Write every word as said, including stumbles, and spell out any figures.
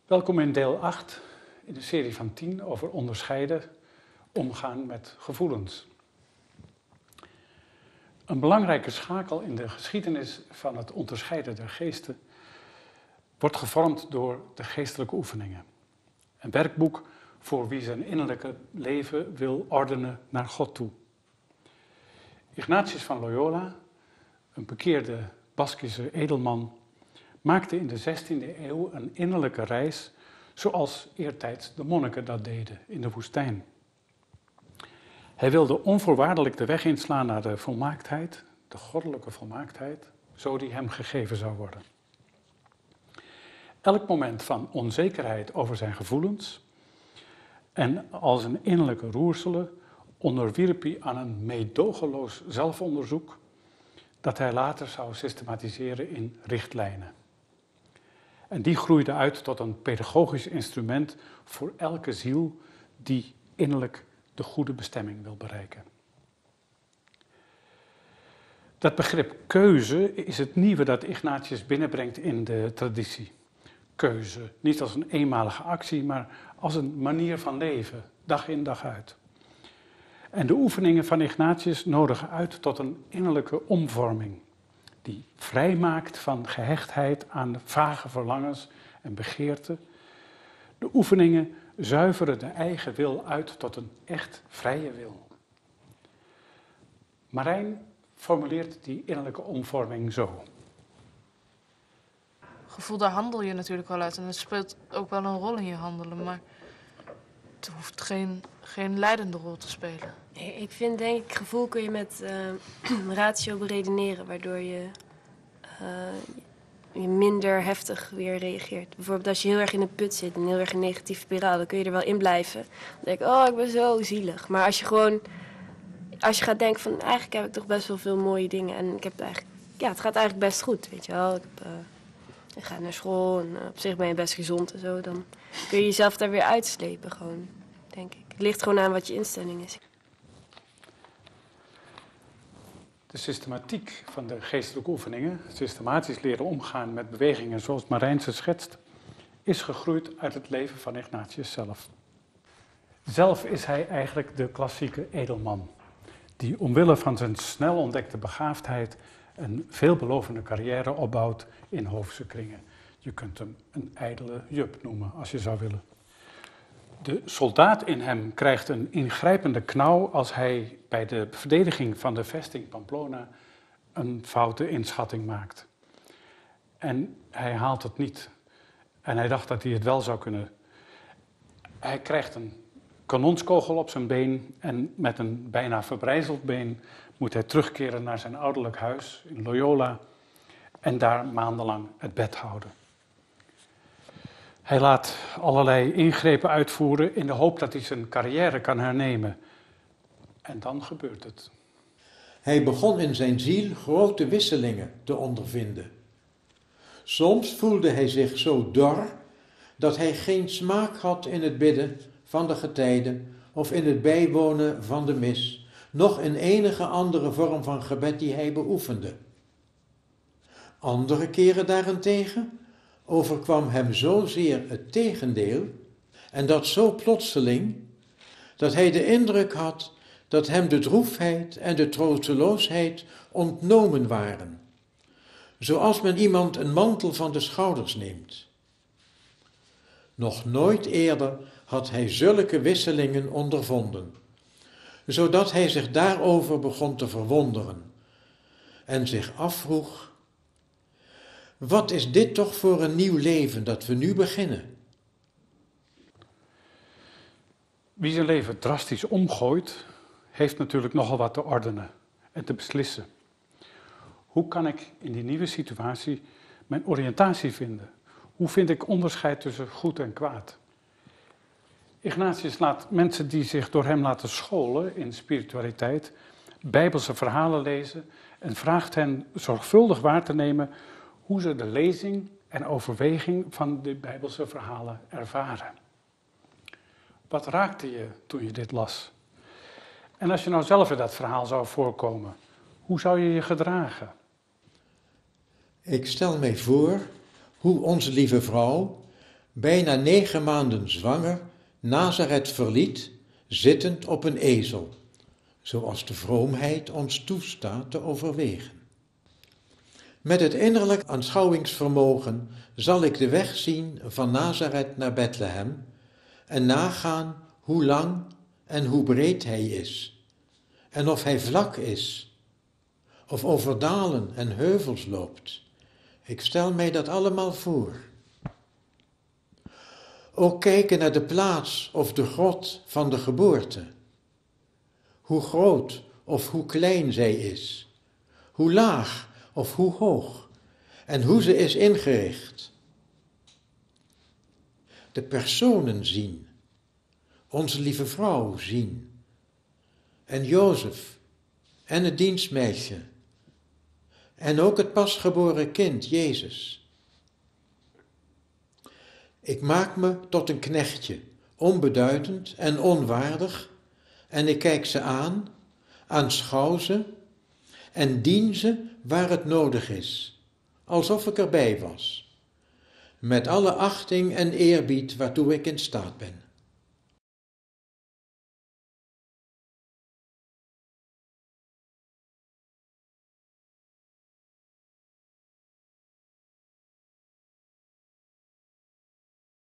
Welkom in deel acht in de serie van tien over onderscheiden, omgaan met gevoelens. Een belangrijke schakel in de geschiedenis van het onderscheiden der geesten wordt gevormd door de geestelijke oefeningen. Een werkboek voor wie zijn innerlijke leven wil ordenen naar God toe. Ignatius van Loyola, een bekeerde Baskische edelman, maakte in de zestiende eeuw een innerlijke reis zoals eertijds de monniken dat deden in de woestijn. Hij wilde onvoorwaardelijk de weg inslaan naar de volmaaktheid, de goddelijke volmaaktheid, zo die hem gegeven zou worden. Elk moment van onzekerheid over zijn gevoelens en als een innerlijke roerselen onderwierp hij aan een meedogenloos zelfonderzoek dat hij later zou systematiseren in richtlijnen. En die groeide uit tot een pedagogisch instrument voor elke ziel die innerlijk de goede bestemming wil bereiken. Dat begrip keuze is het nieuwe dat Ignatius binnenbrengt in de traditie. Keuze, niet als een eenmalige actie, maar als een manier van leven, dag in dag uit. En de oefeningen van Ignatius nodigen uit tot een innerlijke omvorming, die vrijmaakt van gehechtheid aan vage verlangens en begeerten. De oefeningen zuiveren de eigen wil uit tot een echt vrije wil. Marijn formuleert die innerlijke omvorming zo. Gevoel, daar handel je natuurlijk wel uit en het speelt ook wel een rol in je handelen, maar het hoeft geen, geen leidende rol te spelen. Ik vind, denk ik, gevoel kun je met uh, ratio beredeneren, waardoor je, uh, je minder heftig weer reageert. Bijvoorbeeld als je heel erg in een put zit, een heel erg in een negatieve spiraal, dan kun je er wel in blijven. Dan denk ik, oh, ik ben zo zielig. Maar als je gewoon, als je gaat denken van, eigenlijk heb ik toch best wel veel mooie dingen en ik heb het eigenlijk, ja, het gaat eigenlijk best goed, weet je wel. Ik heb, uh, ik ga naar school en uh, op zich ben je best gezond en zo. Dan kun je jezelf daar weer uitslepen gewoon, denk ik. Het ligt gewoon aan wat je instelling is. De systematiek van de geestelijke oefeningen, systematisch leren omgaan met bewegingen zoals Marijn ze schetst, is gegroeid uit het leven van Ignatius zelf. Zelf is hij eigenlijk de klassieke edelman, die omwille van zijn snel ontdekte begaafdheid een veelbelovende carrière opbouwt in hoofdse kringen. Je kunt hem een ijdele jup noemen, als je zou willen. De soldaat in hem krijgt een ingrijpende knauw als hij bij de verdediging van de vesting Pamplona een foute inschatting maakt. En hij haalt het niet. En hij dacht dat hij het wel zou kunnen. Hij krijgt een kanonskogel op zijn been en met een bijna verbrijzeld been moet hij terugkeren naar zijn ouderlijk huis in Loyola en daar maandenlang het bed houden. Hij laat allerlei ingrepen uitvoeren in de hoop dat hij zijn carrière kan hernemen. En dan gebeurt het. Hij begon in zijn ziel grote wisselingen te ondervinden. Soms voelde hij zich zo dor dat hij geen smaak had in het bidden van de getijden of in het bijwonen van de mis, noch in enige andere vorm van gebed die hij beoefende. Andere keren daarentegen overkwam hem zozeer het tegendeel, en dat zo plotseling, dat hij de indruk had dat hem de droefheid en de troosteloosheid ontnomen waren, zoals men iemand een mantel van de schouders neemt. Nog nooit eerder had hij zulke wisselingen ondervonden, zodat hij zich daarover begon te verwonderen en zich afvroeg: wat is dit toch voor een nieuw leven dat we nu beginnen? Wie zijn leven drastisch omgooit, heeft natuurlijk nogal wat te ordenen en te beslissen. Hoe kan ik in die nieuwe situatie mijn oriëntatie vinden? Hoe vind ik onderscheid tussen goed en kwaad? Ignatius laat mensen die zich door hem laten scholen in spiritualiteit bijbelse verhalen lezen en vraagt hen zorgvuldig waar te nemen hoe ze de lezing en overweging van de bijbelse verhalen ervaren. Wat raakte je toen je dit las? En als je nou zelf in dat verhaal zou voorkomen, hoe zou je je gedragen? Ik stel mij voor hoe onze lieve vrouw bijna negen maanden zwanger, Nazareth verliet, zittend op een ezel, zoals de vroomheid ons toestaat te overwegen. Met het innerlijk aanschouwingsvermogen zal ik de weg zien van Nazareth naar Bethlehem en nagaan hoe lang en hoe breed hij is, en of hij vlak is, of over dalen en heuvels loopt. Ik stel mij dat allemaal voor. Ook kijken naar de plaats of de grot van de geboorte. Hoe groot of hoe klein zij is, hoe laag of hoe hoog, en hoe ze is ingericht. De personen zien, onze lieve vrouw zien, en Jozef, en het dienstmeisje, en ook het pasgeboren kind, Jezus. Ik maak me tot een knechtje, onbeduidend en onwaardig, en ik kijk ze aan, aanschouw ze en dien ze waar het nodig is, alsof ik erbij was, met alle achting en eerbied waartoe ik in staat ben.